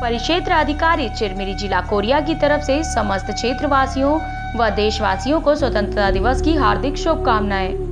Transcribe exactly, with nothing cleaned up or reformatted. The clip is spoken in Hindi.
परिक्षेत्र अधिकारी चिरमिरी जिला कोरिया की तरफ से समस्त क्षेत्रवासियों व देशवासियों को स्वतंत्रता दिवस की हार्दिक शुभकामनाएं।